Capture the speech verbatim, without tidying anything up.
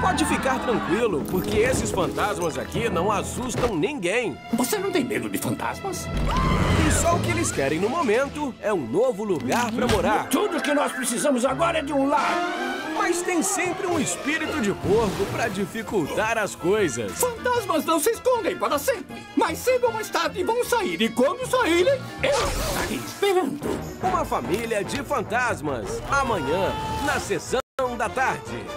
Pode ficar tranquilo, porque esses fantasmas aqui não assustam ninguém. Você não tem medo de fantasmas? E só o que eles querem no momento é um novo lugar pra morar. Tudo que nós precisamos agora é de um lar. Mas tem sempre um espírito de porco pra dificultar as coisas. Fantasmas não se escondem para sempre. Mais cedo ou mais tarde vão sair. E quando saírem, eu estarei esperando. Uma família de fantasmas. Amanhã, na sessão da tarde.